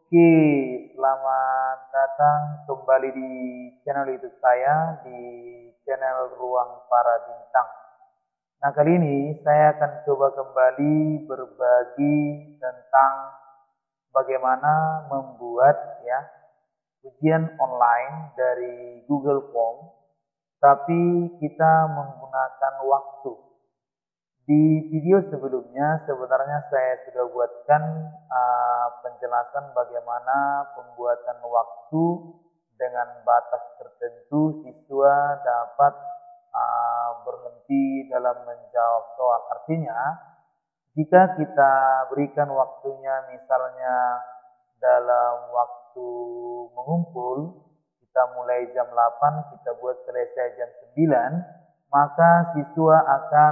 Oke, selamat datang kembali di channel YouTube saya, di channel Ruang Para Bintang. Nah, kali ini saya akan coba kembali berbagi tentang bagaimana membuat ujian online dari Google Form, tapi kita menggunakan waktu. Di video sebelumnya sebenarnya saya sudah buatkan penjelasan bagaimana pembuatan waktu dengan batas tertentu siswa dapat berhenti dalam menjawab soal. Artinya, jika kita berikan waktunya misalnya dalam waktu mengumpul, kita mulai jam 8, kita buat selesai jam 9, maka siswa akan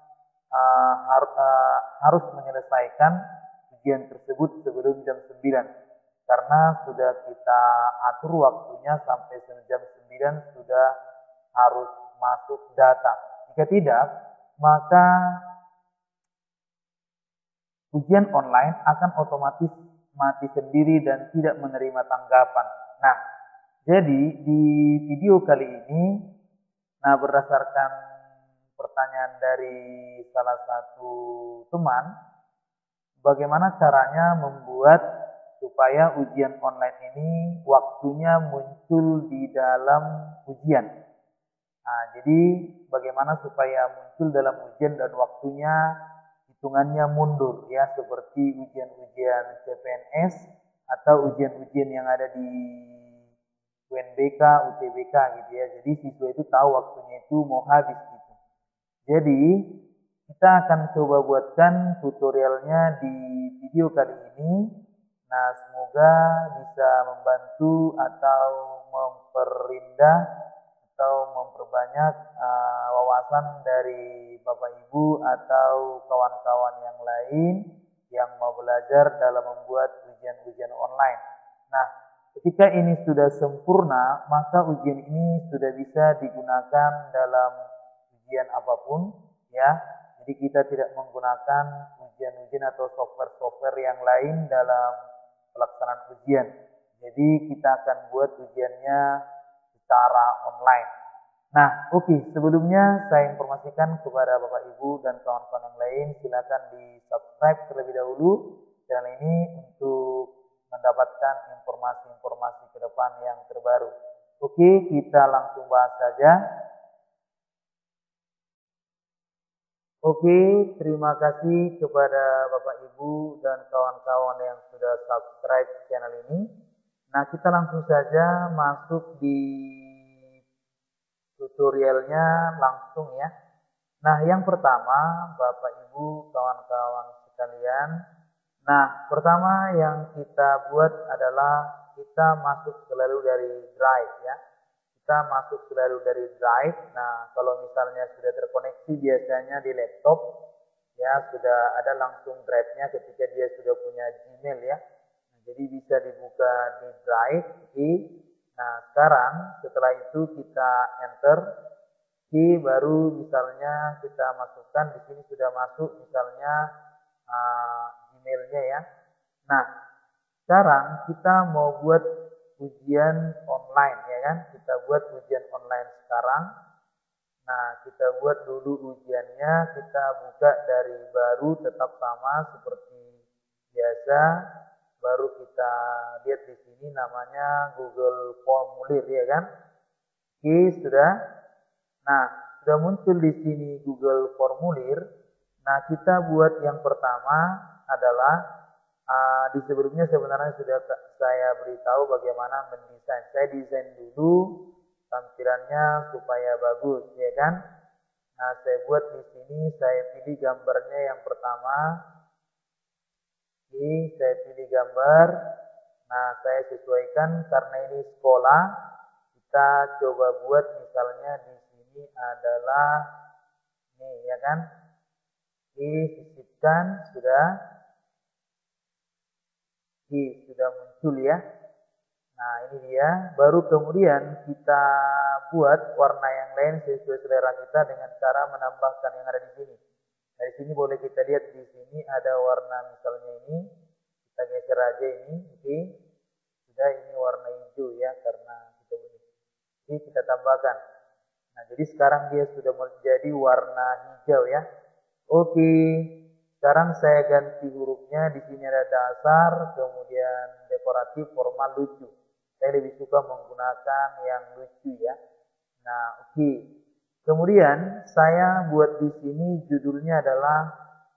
harus menyelesaikan ujian tersebut sebelum jam 9. Karena sudah kita atur waktunya sampai jam 9 sudah harus masuk data. Jika tidak, maka ujian online akan otomatis mati sendiri dan tidak menerima tanggapan. Nah, jadi di video kali ini, berdasarkan pertanyaan dari salah satu teman, bagaimana caranya membuat supaya ujian online ini waktunya muncul di dalam ujian. Nah, jadi bagaimana supaya muncul dalam ujian dan waktunya hitungannya mundur ya, seperti ujian-ujian CPNS atau ujian-ujian yang ada di UNBK, UTBK gitu ya. Jadi siswa itu tahu waktunya itu mau habis gitu. Jadi kita akan coba buatkan tutorialnya di video kali ini. Nah, semoga bisa membantu atau memperindah atau memperbanyak wawasan dari Bapak Ibu atau kawan-kawan yang lain yang mau belajar dalam membuat ujian-ujian online. Nah, ketika ini sudah sempurna, maka ujian ini sudah bisa digunakan dalam ujian apapun ya. Jadi kita tidak menggunakan ujian-ujian atau software-software yang lain dalam pelaksanaan ujian. Jadi kita akan buat ujiannya secara online. Nah, oke, sebelumnya saya informasikan kepada Bapak Ibu dan kawan-kawan yang lain, silakan di-subscribe terlebih dahulu channel ini untuk mendapatkan informasi-informasi ke depan yang terbaru. Oke, kita langsung bahas saja. Oke, terima kasih kepada Bapak Ibu dan kawan-kawan yang sudah subscribe channel ini. Nah, kita langsung saja masuk di tutorialnya langsung ya. Nah, yang pertama Bapak Ibu, kawan-kawan sekalian. Nah, pertama yang kita buat adalah kita masuk selalu dari Drive ya. Kita masuk selalu dari Drive. Nah, kalau misalnya sudah terkoneksi biasanya di laptop, ya sudah ada langsung Drive-nya ketika dia sudah punya Gmail ya. Nah, jadi bisa dibuka di Drive. Oke. Nah, sekarang setelah itu kita enter. Oke, baru misalnya kita masukkan di sini sudah masuk misalnya Gmail-nya ya. Nah, sekarang kita mau buat ujian online ya kan, kita buat ujian online sekarang. Nah, kita buat dulu ujiannya, kita buka dari baru tetap sama seperti biasa, baru kita lihat di sini namanya Google Formulir ya kan. Oke, sudah. Nah, sudah muncul di sini Google Formulir. Nah, kita buat yang pertama adalah di sebelumnya sebenarnya sudah saya beritahu bagaimana mendesain. Saya desain dulu tampilannya supaya bagus, ya kan? Nah, saya buat di sini, saya pilih gambarnya yang pertama. Ini saya pilih gambar. Nah, saya sesuaikan karena ini sekolah. Kita coba buat misalnya di sini adalah ini, ya kan? Sisipkan sudah. Sudah muncul ya. Nah, ini dia. Baru kemudian kita buat warna yang lain sesuai selera kita dengan cara menambahkan yang ada di sini. Dari sini boleh kita lihat di sini ada warna misalnya ini. Kita geser aja ini, oke. Sudah, ini warna hijau ya karena kita ini. Jadi kita tambahkan. Nah, jadi sekarang dia sudah menjadi warna hijau ya. Oke. Sekarang saya ganti hurufnya. Di sini ada dasar, kemudian dekoratif, formal, lucu. Saya lebih suka menggunakan yang lucu ya. Nah, oke. Kemudian saya buat di sini judulnya adalah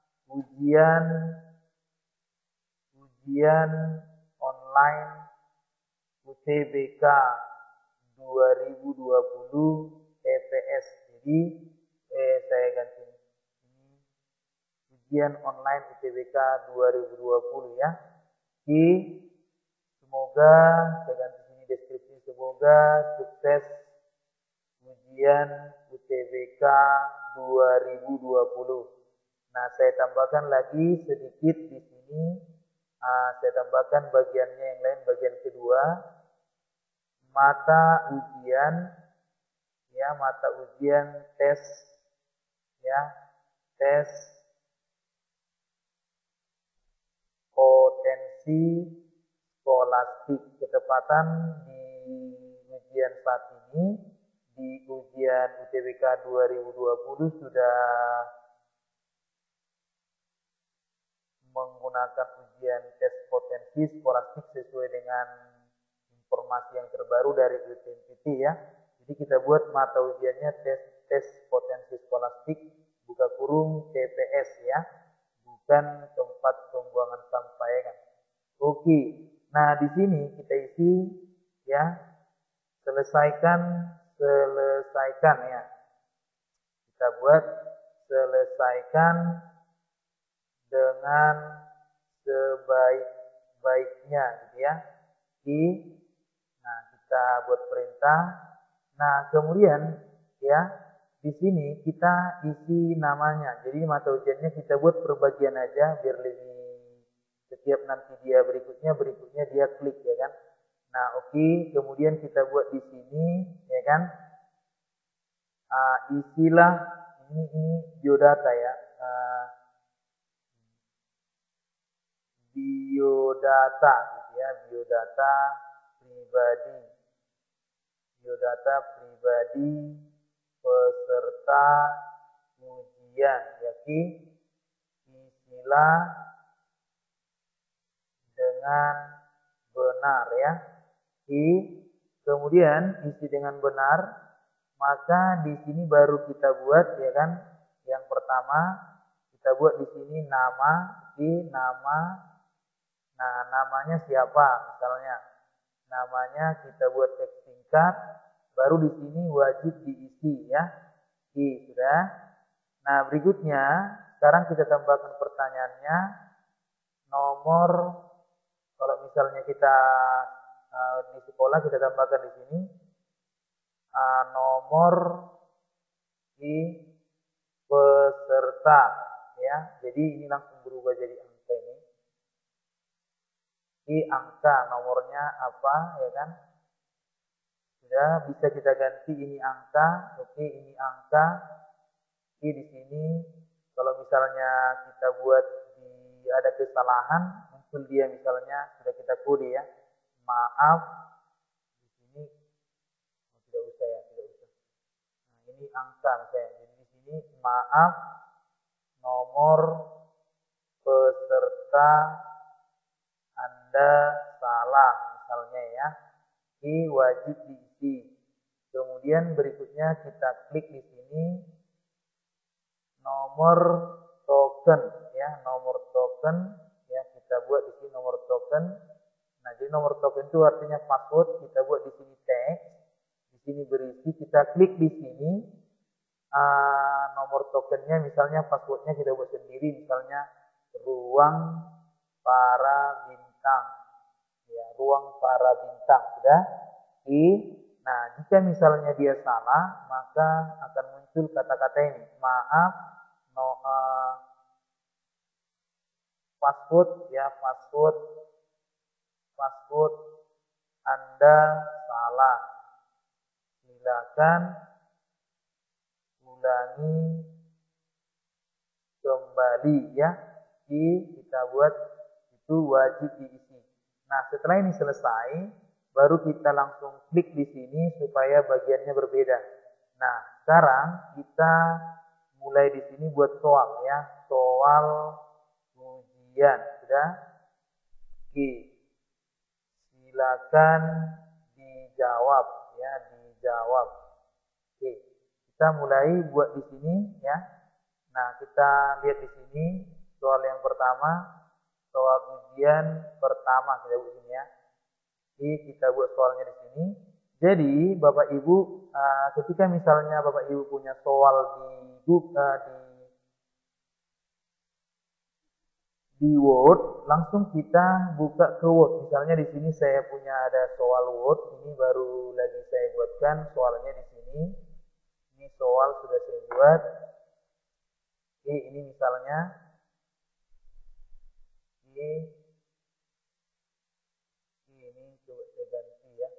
ujian online UTBK 2020 TPS. Jadi saya ganti ini ujian online UTBK 2020 ya. Oke. Semoga saya ganti sini deskripsi, semoga sukses ujian UTBK 2020. Nah, saya tambahkan lagi sedikit di sini. Saya tambahkan bagiannya yang lain, bagian kedua. Mata ujian, ya, mata ujian tes, ya, tes potensi skolastik. Ketepatan di ujian saat ini, di ujian UTBK 2020 sudah menggunakan ujian tes potensi skolastik sesuai dengan informasi yang terbaru dari UTMPT ya. Jadi kita buat mata ujiannya tes potensi skolastik buka kurung TPS ya, bukan tempat pembuangan sampah ya kan. Oke. Nah, di sini kita isi ya, selesaikan ya. Kita buat selesaikan dengan sebaik-baiknya gitu ya. Nah, kita buat perintah. Nah, kemudian ya, di sini kita isi namanya. Jadi mata ujiannya kita buat per bagian aja biar lebih, setiap nanti dia berikutnya dia klik ya kan. Nah, oke. Kemudian kita buat di sini ya kan. Isilah ini biodata ya. Biodata gitu ya, biodata pribadi peserta ujian ya, isilah dengan benar ya. Kemudian isi dengan benar, maka di sini baru kita buat ya kan. Yang pertama kita buat di sini nama, nama. Nah, namanya siapa misalnya. Namanya kita buat teks singkat, baru di sini wajib diisi ya. Sudah. Nah, berikutnya sekarang kita tambahkan pertanyaannya. Nomor, kalau misalnya kita di sekolah kita tambahkan di sini nomor peserta ya. Jadi ini langsung berubah jadi angka ini. Angka nomornya apa ya kan. Sudah, bisa kita ganti ini angka. Oke, ini angka. Di sini kalau misalnya kita buat ada kesalahan, muncul dia misalnya sudah kita kode ya. Maaf. Di sini tidak usah ya, tidak usah. Nah, ini angka misalnya. Jadi di sini maaf, nomor peserta Anda salah misalnya ya. Wajib diisi. Kemudian berikutnya kita klik di sini nomor token ya, nomor token ya, kita buat di sini nomor token. Nah, jadi nomor token itu artinya password, kita buat di sini teks, di sini berisi, kita klik di sini nomor tokennya, misalnya passwordnya kita buat sendiri, misalnya ruang para bintang ya, ruang para bintang sudah. Nah, jika misalnya dia salah, maka akan muncul kata-kata ini, maaf, password ya, password Anda salah, silakan ulangi kembali ya. Kita buat itu wajib diisi. Nah, setelah ini selesai, baru kita langsung klik di sini supaya bagiannya berbeda. Nah, sekarang kita mulai di sini buat soal ya, soal ujian. Sudah? Oke. Silakan dijawab ya, dijawab. Oke. Kita mulai buat di sini ya. Nah, kita lihat di sini soal yang pertama, soal ujian pertama kita buat ini ya. Jadi kita buat soalnya di sini. Jadi Bapak Ibu, ketika misalnya Bapak Ibu punya soal di Word, langsung kita buka ke Word. Misalnya di sini saya punya ada soal Word, ini baru lagi saya buatkan soalnya di sini. Ini soal sudah saya buat. Oke, ini misalnya ini coba saya ganti ya.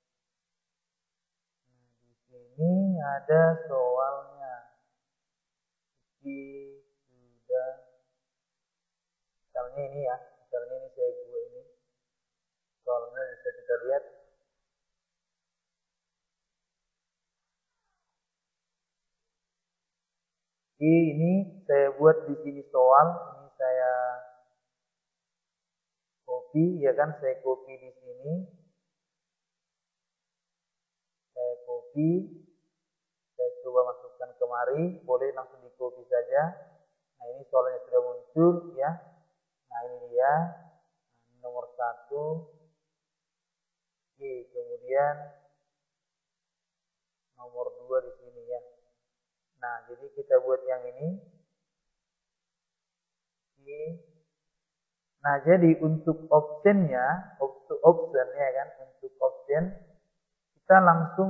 Nah, di sini ada soalnya. Oke, sudah. Misalnya ini ya, misalnya ini saya buat ini. Soalnya bisa kita lihat. Oke, ini saya buat di sini soal. Ini saya copy ya kan, saya copy di sini. Saya copy. Saya coba masukkan kemari, boleh langsung di copy saja. Nah, ini soalnya sudah muncul ya. Nah, ini dia. Nah, nomor 1. Oke, kemudian nomor 2 di sini ya. Nah, jadi kita buat yang ini. Oke. Nah, jadi untuk optionnya, option ya kan, untuk option kita langsung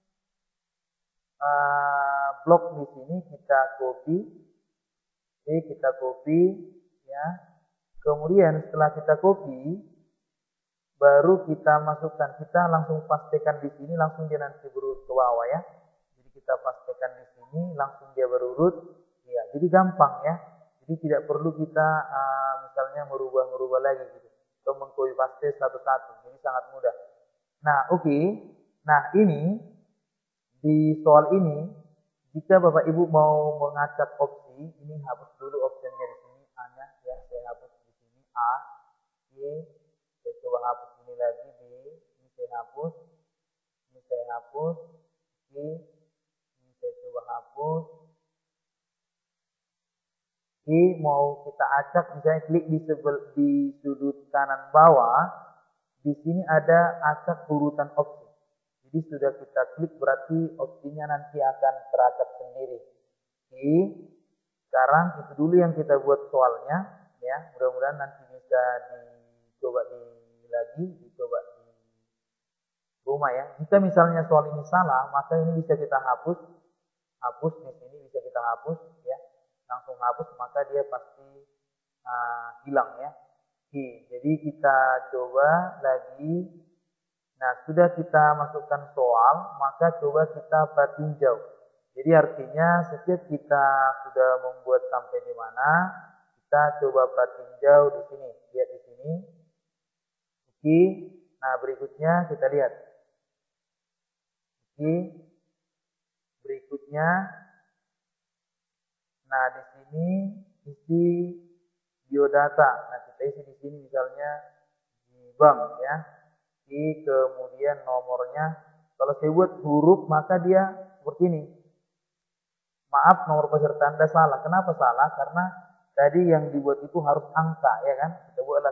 blok di sini kita copy. Oke, kita copy ya. Kemudian setelah kita copy, baru kita masukkan, kita langsung pastikan di sini, langsung dia nanti berurut ke bawah ya. Jadi kita pastikan di sini, langsung dia berurut. Ya, jadi gampang ya. Jadi tidak perlu kita misalnya merubah lagi gitu, atau mengcopy paste satu-satu. Jadi sangat mudah. Nah, oke. Nah, ini di soal ini, jika Bapak Ibu mau mengacak opsi, ini hapus dulu opsinya di sini A-nya ya, saya hapus di sini A, B, saya coba hapus ini lagi B, ini saya hapus, ini saya hapus, C, ini saya coba hapus. Jadi mau kita acak, misalnya klik di sudut kanan bawah, di sini ada acak urutan opsi. Jadi sudah kita klik berarti opsinya nanti akan teracak sendiri. Oke, sekarang itu dulu yang kita buat soalnya, ya. Mudah-mudahan nanti bisa dicoba dicoba di rumah ya. Jika misalnya soal ini salah, maka ini bisa kita hapus di sini bisa kita hapus ya. Langsung hapus, maka dia pasti hilang ya. Oke, jadi kita coba lagi. Nah, sudah kita masukkan soal, maka coba kita pertinjau. Jadi artinya setiap kita sudah membuat sampai di mana, kita coba pertinjau di sini. Lihat di sini. Oke, nah berikutnya kita lihat. Oke, berikutnya. Nah, di sini isi biodata. Nah, kita isi di sini misalnya di bank ya. Kemudian nomornya, kalau saya buat huruf maka dia seperti ini. Maaf, nomor peserta Anda salah. Kenapa salah? Karena tadi yang dibuat itu harus angka ya kan. Kita buatlah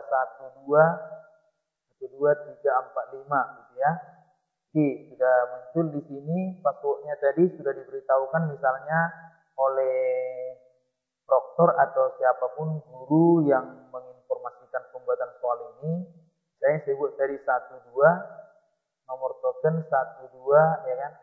12345 gitu ya. Oke, sudah muncul di sini passwordnya tadi sudah diberitahukan misalnya oleh proktor atau siapapun guru yang menginformasikan pembuatan soal ini. Saya sebut dari 12, nomor token 12 ya kan.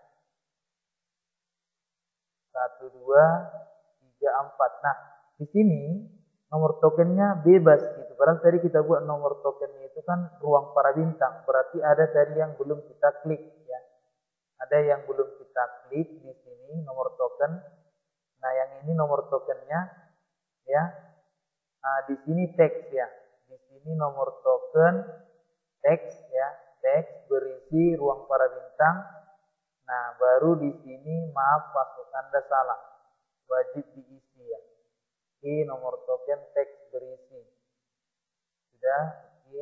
1234. Nah, di sini nomor tokennya bebas gitu. Padahal tadi kita buat nomor tokennya itu kan ruang para bintang. Berarti ada tadi yang belum kita klik ya. Ada yang belum kita klik di sini nomor token. Nah, yang ini nomor tokennya ya. Nah, di sini teks ya. Di sini nomor token. teks ya, teks berisi ruang para bintang. Nah, baru di sini maaf password Anda salah. Wajib diisi ya. Oke, nomor token teks berisi. Sudah, oke.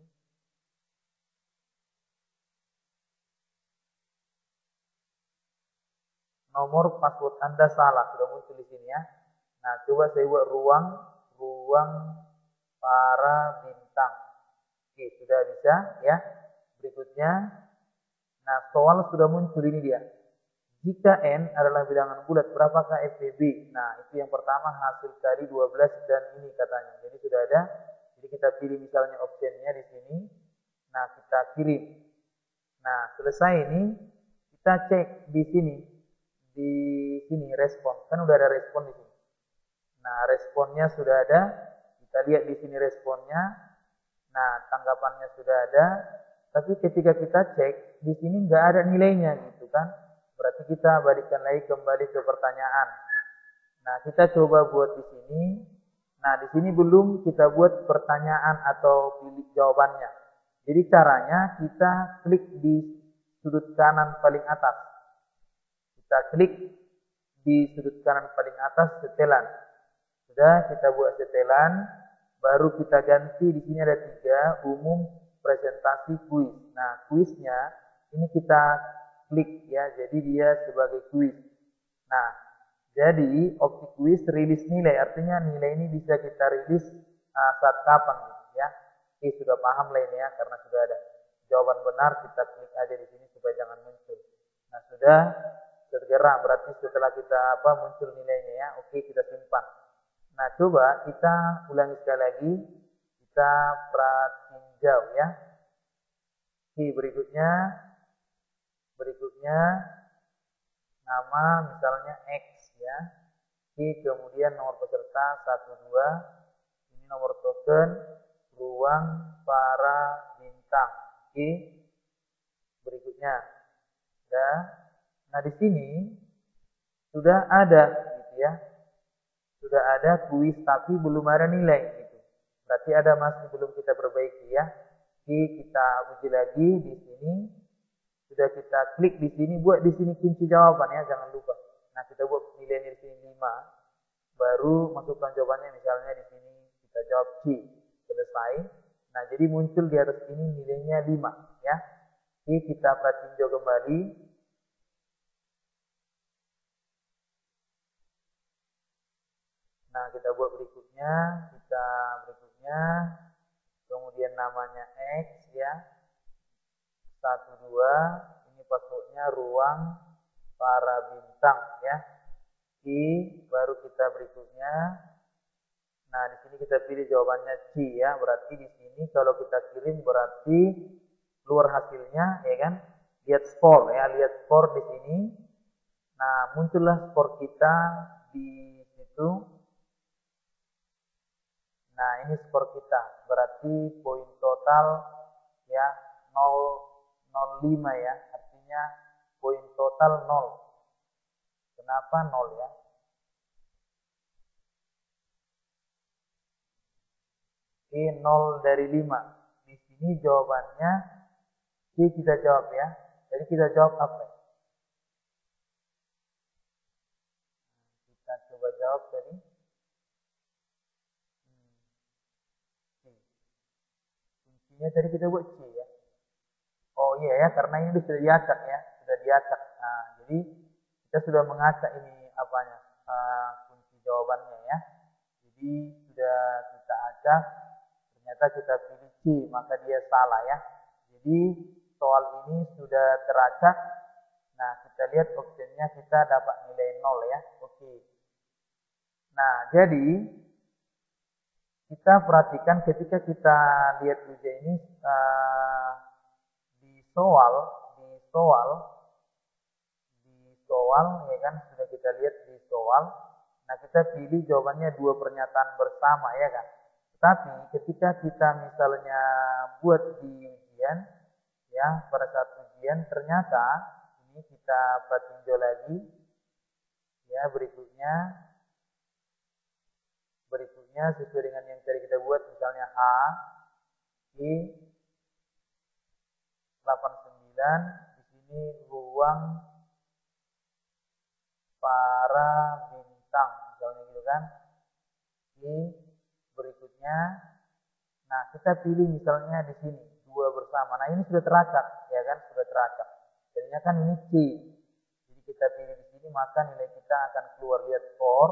Nomor password Anda salah, sudah muncul di sini ya. Nah, coba saya buat ruang para bintang. Oke, sudah bisa ya. Berikutnya, nah soal sudah muncul ini dia. Jika N adalah bilangan bulat, berapakah FPB? Nah, itu yang pertama hasil kali 12 dan ini katanya. Jadi sudah ada. Jadi kita pilih misalnya optionnya di sini. Nah, kita kirim. Nah, selesai ini kita cek di sini. Di sini respon. Kan udah ada respon di sini. Nah, responnya sudah ada. Kita lihat di sini responnya. Nah, tanggapannya sudah ada. Tapi ketika kita cek, di sini nggak ada nilainya gitu kan. Berarti kita balikkan lagi kembali ke pertanyaan. Nah, kita coba buat di sini. Nah, di sini belum kita buat pertanyaan atau pilih jawabannya. Jadi caranya kita klik di sudut kanan paling atas. Kita klik di sudut kanan paling atas setelan. Sudah kita buat setelan, baru kita ganti di sini ada 3 umum, presentasi, kuis. Nah, kuisnya ini kita klik ya, jadi dia sebagai kuis. Nah, jadi opsi kuis rilis nilai, artinya nilai ini bisa kita rilis saat kapan gitu ya. Oke, sudah paham lah ini ya, karena sudah ada jawaban benar, kita klik aja di sini supaya jangan muncul. Nah, sudah segera, berarti setelah kita muncul nilainya ya, oke kita simpan. Nah, coba kita ulangi sekali lagi, kita pratinjau ya. Oke, berikutnya nama misalnya X ya. Oke, kemudian nomor peserta 12, ini nomor token ruang para bintang. Oke, berikutnya ya. Nah, di sini sudah ada gitu ya. Sudah ada kuis tapi belum ada nilai gitu. Berarti ada masih belum kita perbaiki ya. Oke, kita uji lagi di sini. Sudah kita klik di sini, buat di sini kunci jawaban ya, jangan lupa. Nah, kita buat nilainya di sini 5. Baru masukkan jawabannya, misalnya di sini kita jawab C. Selesai. Nah, jadi muncul di atas ini nilainya 5 ya. Oke, kita pratinjau kembali. Nah, kita buat berikutnya, kemudian namanya X ya. 12, ini passwordnya ruang para bintang ya. Baru kita berikutnya. Nah, di sini kita pilih jawabannya C ya. Berarti di sini kalau kita kirim berarti keluar hasilnya ya kan. Lihat skor ya, lihat skor di sini. Nah, muncullah skor kita di situ. Nah, ini skor kita. Berarti poin total ya 0,05 ya. Artinya poin total 0. Kenapa 0 ya? Oke, 0 dari 5. Di sini jawabannya C kita jawab ya. Jadi kita jawab apa? Kita coba jawab tadi. Kuncinya tadi kita buat C ya. Oh iya ya, karena ini sudah diacak ya, sudah diacak. Nah, jadi kita sudah mengacak ini apanya, kunci jawabannya ya. Jadi sudah kita acak, ternyata kita pilih C, maka dia salah ya. Jadi soal ini sudah teracak. Nah, kita lihat opsinya kita dapat nilai 0 ya. Oke. Nah, jadi kita perhatikan ketika kita lihat ujian ini di soal ya kan, sudah kita lihat di soal. Nah, kita pilih jawabannya 2 pernyataan bersama ya kan. Tetapi ketika kita misalnya buat di ujian ya, pada saat ujian ternyata ini kita tinjau lagi ya, berikutnya sesuai dengan yang tadi kita buat, misalnya H, I, 89, di sini ruang para bintang, misalnya gitu kan. Oke, berikutnya, nah kita pilih misalnya di sini dua bersama. Nah ini sudah teracak, ya kan, sudah teracak. Jadinya kan ini C. Jadi kita pilih di sini, maka nilai kita akan keluar. Lihat skor,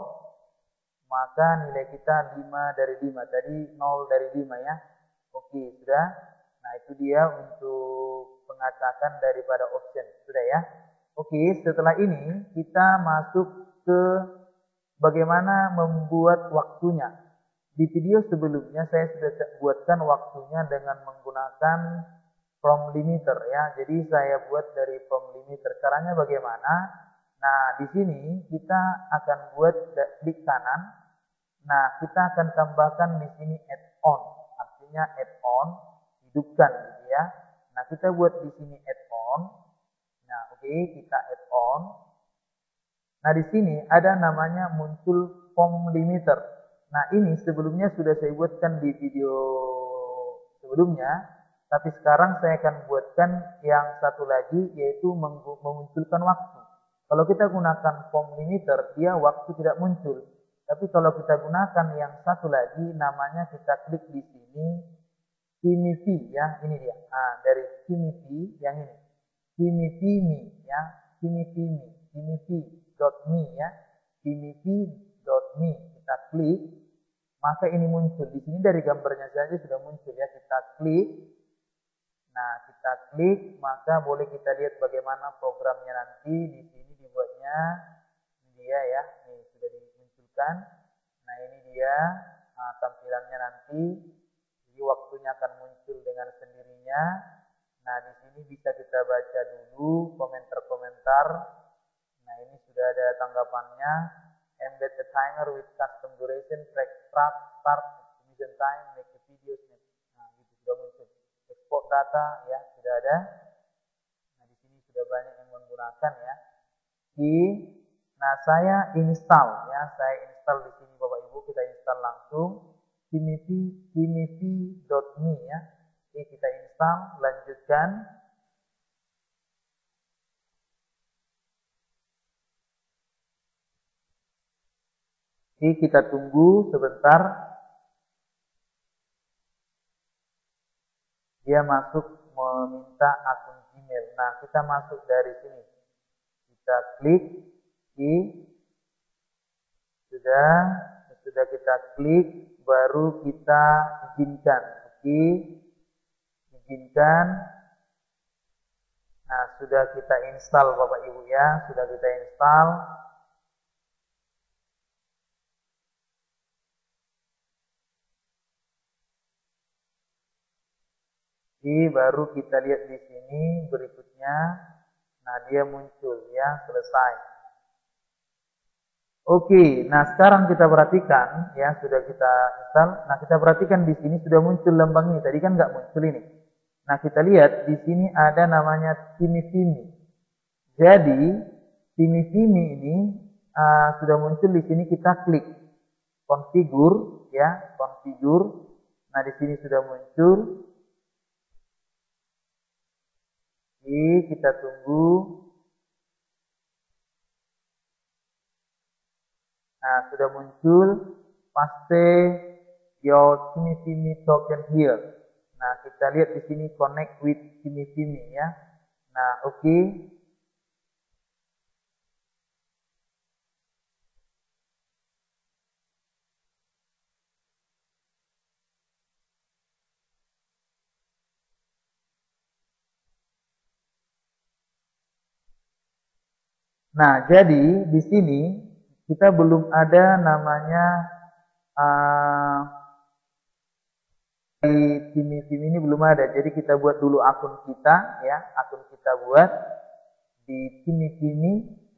maka nilai kita 5 dari 5. Tadi 0 dari 5 ya. Oke, sudah. Nah itu dia untuk pengacakan daripada option. Sudah ya. Oke, setelah ini kita masuk ke bagaimana membuat waktunya. Di video sebelumnya saya sudah buatkan waktunya dengan menggunakan from limiter ya. Jadi saya buat dari from limiter. Caranya bagaimana? Nah, di sini kita akan buat klik kanan. Nah, kita akan tambahkan di sini add on. Artinya add on, hidupkan gitu ya. Nah, kita buat di sini add on. Nah, oke, kita add on. Nah, di sini ada namanya muncul from limiter. Nah, ini sebelumnya sudah saya buatkan di video sebelumnya, tapi sekarang saya akan buatkan yang satu lagi, yaitu memunculkan waktu. Kalau kita gunakan from limiter, dia waktu tidak muncul. Tapi kalau kita gunakan yang satu lagi, namanya kita klik di sini, Kimifi ya, ini dia. Nah, dari Kimifi yang ini, Kimifimi ya, Kimifimi, Kimifi.me ya, Kimifi.me. Kita klik, maka ini muncul. Di sini dari gambarnya saja sudah muncul ya. Kita klik. Nah, kita klik, maka boleh kita lihat bagaimana programnya nanti. Di sini dibuatnya, ini dia ya, ini sudah dimunculkan. Nah, ini dia tampilannya nanti. Jadi waktunya akan muncul dengan sendirinya. Nah, di sini bisa kita baca dulu komentar-komentar. Nah, ini sudah ada tanggapannya. Embed the timer with custom duration, track start, submission time, make the video snap. Nah, itu sudah muncul. Export data ya, sudah ada. Nah, di sini sudah banyak yang menggunakan ya. Nah, saya install ya, saya install di sini Bapak Ibu, kita install langsung kimifi.me ya. Oke, kita install, lanjutkan. Oke, kita tunggu sebentar. Dia masuk meminta akun Gmail. Nah, kita masuk dari sini. Kita klik. Sudah kita klik, baru kita izinkan. Oke, izinkan. Nah, sudah kita install Bapak Ibu ya, sudah kita install. Oke, baru kita lihat di sini berikutnya. Nah, dia muncul ya, selesai. Oke, nah sekarang kita perhatikan ya, sudah kita install. Nah, kita perhatikan di sini sudah muncul lambang ini. Tadi kan nggak muncul ini. Nah, kita lihat di sini ada namanya Kimifimi. Jadi Kimifimi ini sudah muncul di sini. Kita klik konfigur ya, konfigur. Nah, di sini sudah muncul. Oke, kita tunggu. Nah, sudah muncul. Paste your Kimifimi token here. Nah, kita lihat di sini connect with Kimifimi ya. Nah, oke. Nah, jadi di sini kita belum ada namanya di Kimifimi ini belum ada. Jadi kita buat dulu akun kita ya, akun kita buat di Kimifimi,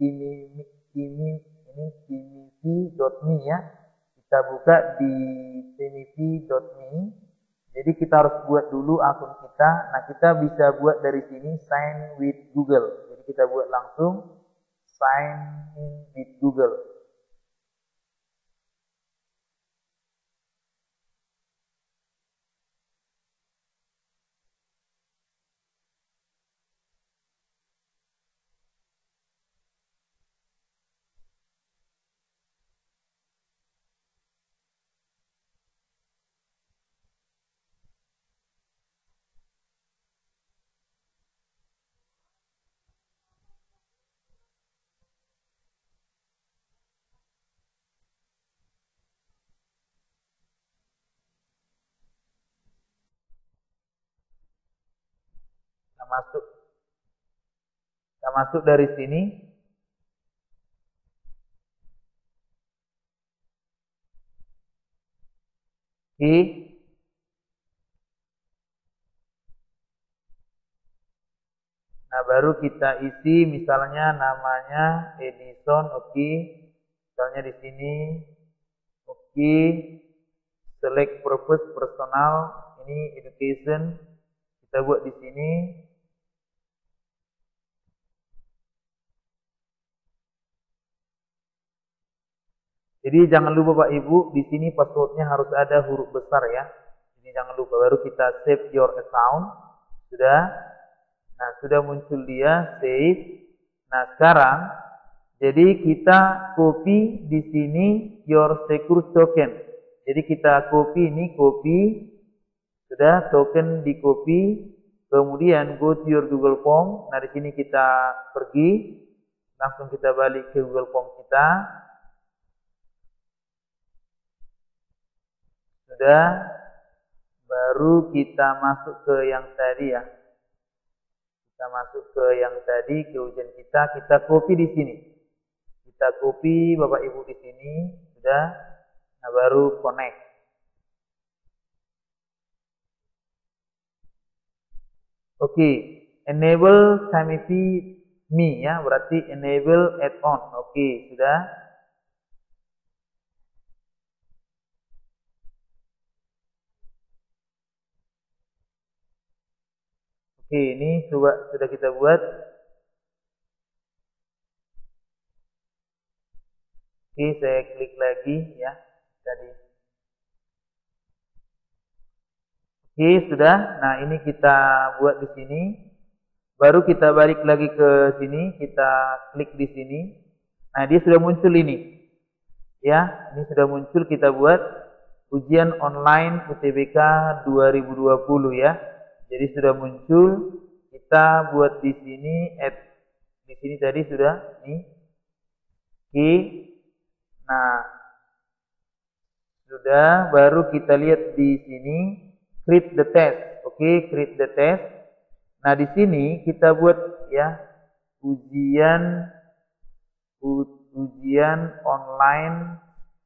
Kimify.me ya. Kita buka di Kimify.me. Jadi kita harus buat dulu akun kita. Nah, kita bisa buat dari sini sign with Google. Jadi kita buat langsung sign in with Google. Kita masuk dari sini. Oke. Nah, baru kita isi misalnya namanya Edison, oke. Misalnya di sini, oke. Select purpose personal, ini education. Kita buat di sini. Jadi jangan lupa Pak Ibu, di sini passwordnya harus ada huruf besar ya. Jadi jangan lupa, baru kita save your account. Sudah. Nah, sudah muncul dia, save. Nah, sekarang jadi kita copy di sini your secure token. Jadi kita copy ini, copy. Sudah, token di copy. Kemudian go to your Google Form. Nah, di sini kita pergi. Langsung kita balik ke Google Form kita. Sudah, baru kita masuk ke yang tadi ya. Kita masuk ke yang tadi, ke ujian kita copy di sini. Kita copy Bapak Ibu di sini, sudah. Nah, baru connect. Oke, enable SimeFi Me ya, berarti enable add-on. Oke, sudah. Oke, ini coba sudah kita buat. Oke, saya klik lagi ya tadi. Oke, sudah. Nah, ini kita buat di sini. Baru kita balik lagi ke sini, kita klik di sini. Nah, dia sudah muncul ini. Ya, ini sudah muncul, kita buat ujian online UTBK 2020 ya. Jadi sudah muncul, kita buat di sini, di sini tadi sudah, nih. Oke. Nah, sudah, baru kita lihat di sini, create the test. Oke, create the test. Nah, di sini kita buat ya, ujian online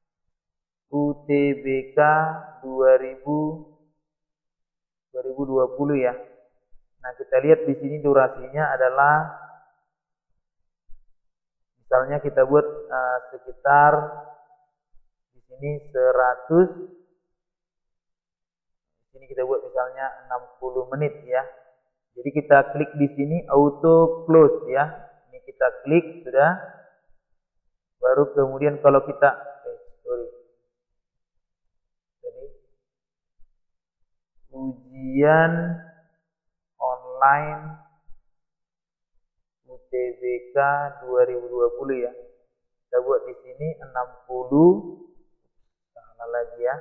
UTBK 2020 ya. Nah, kita lihat di sini durasinya adalah, misalnya kita buat sekitar di sini 100. Di sini kita buat misalnya 60 menit ya. Jadi kita klik di sini auto close ya. Ini kita klik, sudah. Baru kemudian kalau kita Jadi ujian online UTBK 2020 ya. Kita buat di sini 60. Salah lagi ya.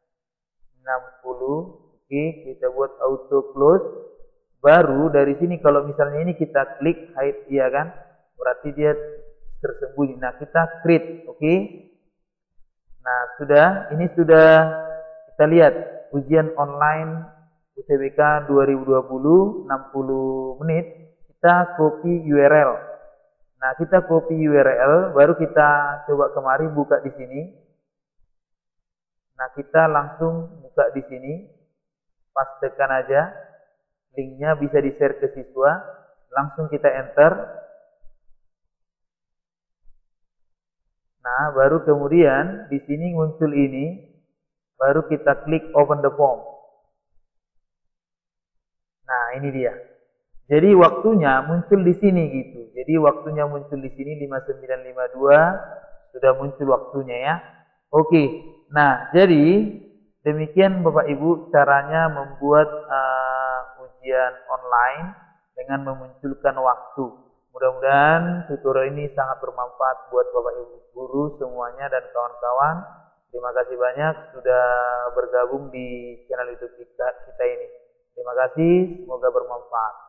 60. Oke, kita buat auto close. Baru dari sini kalau misalnya ini kita klik hide ya kan, berarti dia tersembunyi. Nah, kita create, oke. Nah, sudah, ini sudah kita lihat ujian online UTBK 2020 60 menit. Kita copy URL. Nah, kita copy URL, baru kita coba kemari buka di sini. Nah, kita langsung buka di sini. Pastekan aja. Linknya bisa di-share ke siswa. Langsung kita enter. Nah, baru kemudian di sini muncul ini. Baru kita klik open the form. Nah, ini dia. Jadi waktunya muncul di sini gitu. Jadi waktunya muncul di sini 5952. Sudah muncul waktunya ya. Oke. Nah, jadi demikian Bapak Ibu caranya membuat ujian online dengan memunculkan waktu. Mudah-mudahan tutorial ini sangat bermanfaat buat Bapak Ibu guru semuanya dan kawan-kawan. Terima kasih banyak sudah bergabung di channel YouTube kita ini. Terima kasih, semoga bermanfaat.